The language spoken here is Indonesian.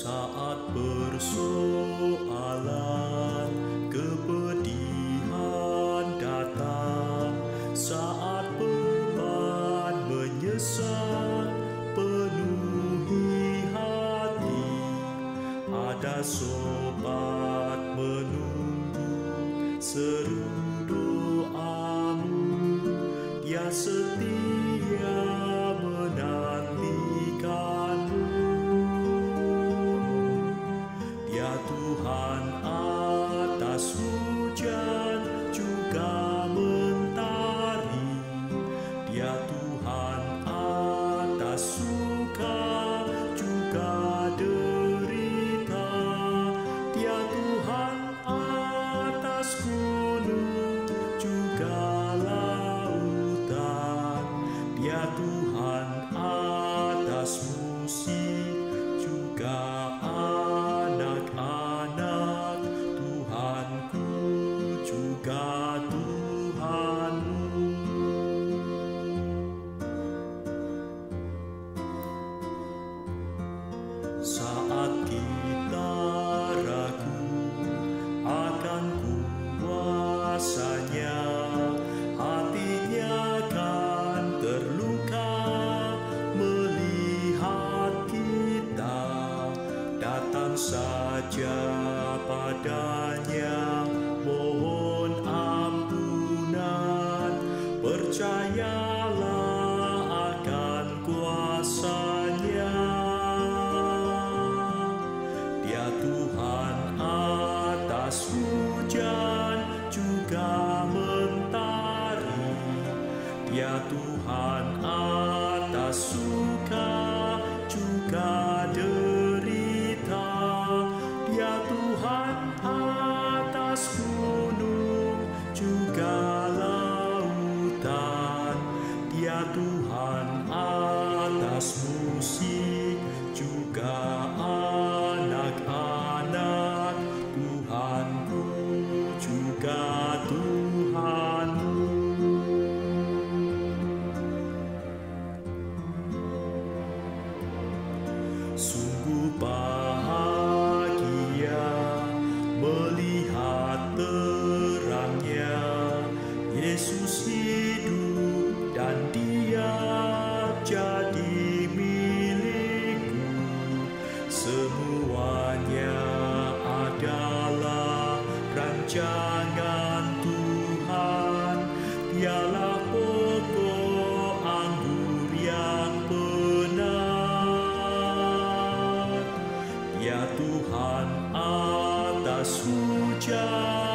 Saat persoalan kepedihan datang, saat beban menyesal penuhi hati, ada sobat menunggu seru doamu, Dia setia menantikanmu. Dia Tuhan atas hujan juga mentari, Dia Tuhan atas suka juga derita, Dia Tuhan atas gunung juga lautan, Dia Tuhan atas musik juga anak-anak, Tuhanku juga Tuhanmu. Saat kita ragu akan kuasanya, hatinya akan terluka melihat kita. Datang saja padanya, mohon ampunan, percayalah akan kuasanya. Dia Tuhan atas hujan juga mentari, Dia Tuhan atas suka juga derita, Dia Tuhan atas gunung juga lautan, Dia Tuhan atas musik juga anak-anak, Tuhanku juga Tuhanmu. Sungguh bahagia melihat terangnya, Yesus hidup dan Dia jadi milikku. Semuanya adalah rancangan Tuhan, Dialah pokok anggur yang benar. Ya Tuhan atas hujan